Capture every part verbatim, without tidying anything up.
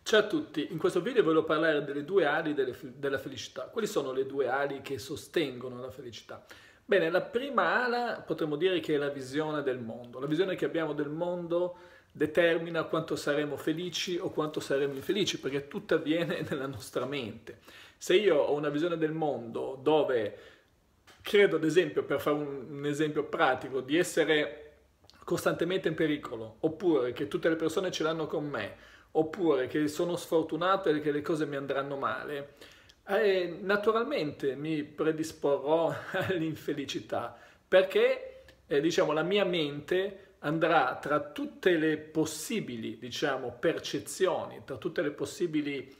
Ciao a tutti, in questo video voglio parlare delle due ali delle fe- della felicità. Quali sono le due ali che sostengono la felicità? Bene, la prima ala potremmo dire che è la visione del mondo. La visione che abbiamo del mondo determina quanto saremo felici o quanto saremo infelici, perché tutto avviene nella nostra mente. Se io ho una visione del mondo dove credo, ad esempio, per fare un, un esempio pratico, di essere costantemente in pericolo, oppure che tutte le persone ce l'hanno con me, oppure che sono sfortunato e che le cose mi andranno male, eh, naturalmente mi predisporrò all'infelicità, perché eh, diciamo, la mia mente andrà tra tutte le possibili, diciamo, percezioni, tra tutte le possibili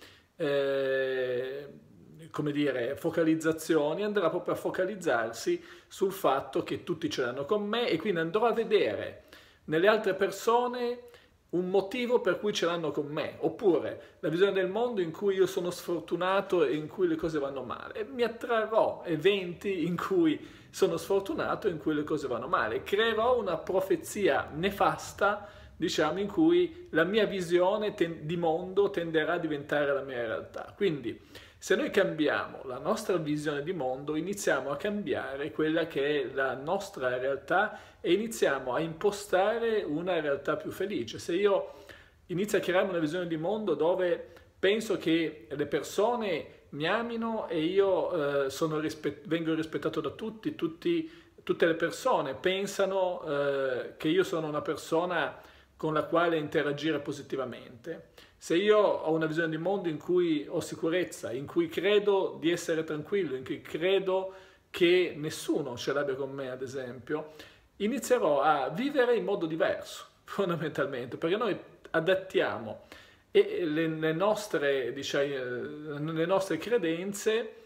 eh, come dire, focalizzazioni, andrà proprio a focalizzarsi sul fatto che tutti ce l'hanno con me, e quindi andrò a vedere nelle altre persone un motivo per cui ce l'hanno con me, oppure la visione del mondo in cui io sono sfortunato e in cui le cose vanno male, e mi attrarrò eventi in cui sono sfortunato e in cui le cose vanno male, creerò una profezia nefasta, diciamo, in cui la mia visione di mondo tenderà a diventare la mia realtà. Quindi se noi cambiamo la nostra visione di mondo, iniziamo a cambiare quella che è la nostra realtà e iniziamo a impostare una realtà più felice. Se io inizio a creare una visione di mondo dove penso che le persone mi amino e io eh, sono rispet- vengo rispettato da tutti, tutti, tutte le persone pensano eh, che io sono una persona con la quale interagire positivamente. Se io ho una visione di mondo in cui ho sicurezza, in cui credo di essere tranquillo, in cui credo che nessuno ce l'abbia con me, ad esempio, inizierò a vivere in modo diverso, fondamentalmente, perché noi adattiamo e le, le, nostre, diciamo, le nostre credenze,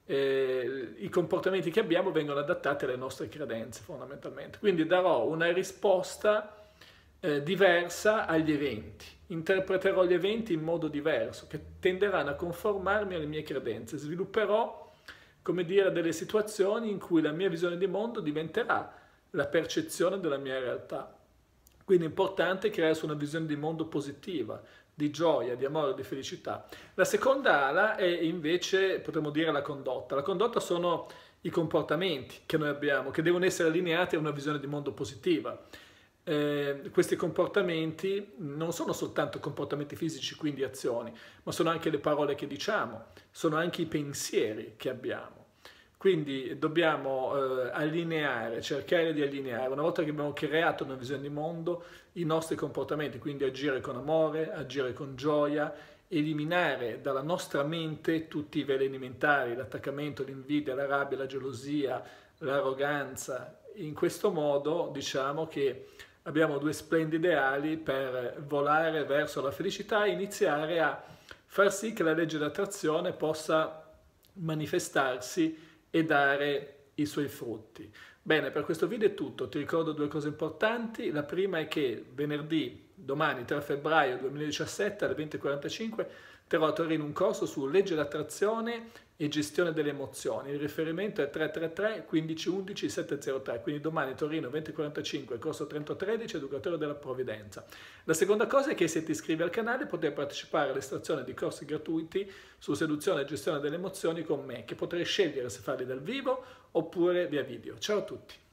eh, i comportamenti che abbiamo vengono adattati alle nostre credenze, fondamentalmente. Quindi darò una risposta Eh, diversa agli eventi, interpreterò gli eventi in modo diverso, che tenderanno a conformarmi alle mie credenze, svilupperò, come dire, delle situazioni in cui la mia visione di mondo diventerà la percezione della mia realtà. Quindi è importante crearsi una visione di mondo positiva, di gioia, di amore, di felicità. La seconda ala è invece, potremmo dire, la condotta. La condotta sono i comportamenti che noi abbiamo, che devono essere allineati a una visione di mondo positiva. Eh, questi comportamenti non sono soltanto comportamenti fisici, quindi azioni, ma sono anche le parole che diciamo, sono anche i pensieri che abbiamo. Quindi dobbiamo eh, allineare, cercare di allineare, una volta che abbiamo creato una visione di mondo, i nostri comportamenti, quindi agire con amore, agire con gioia, eliminare dalla nostra mente tutti i veleni mentali, l'attaccamento, l'invidia, la rabbia, la gelosia, l'arroganza. In questo modo diciamo che abbiamo due splendide ali per volare verso la felicità e iniziare a far sì che la legge d'attrazione possa manifestarsi e dare i suoi frutti. Bene, per questo video è tutto. Ti ricordo due cose importanti. La prima è che venerdì, domani tre febbraio duemiladiciassette alle venti e quarantacinque, terrò a Torino un corso su legge d'attrazione e gestione delle emozioni. Il riferimento è tre tre tre quindici undici settecentotre, quindi domani Torino venti e quarantacinque, corso trentatredici, educatore della provvidenza. La seconda cosa è che se ti iscrivi al canale potrai partecipare all'estrazione di corsi gratuiti su seduzione e gestione delle emozioni con me, che potrai scegliere se farli dal vivo oppure via video. Ciao a tutti!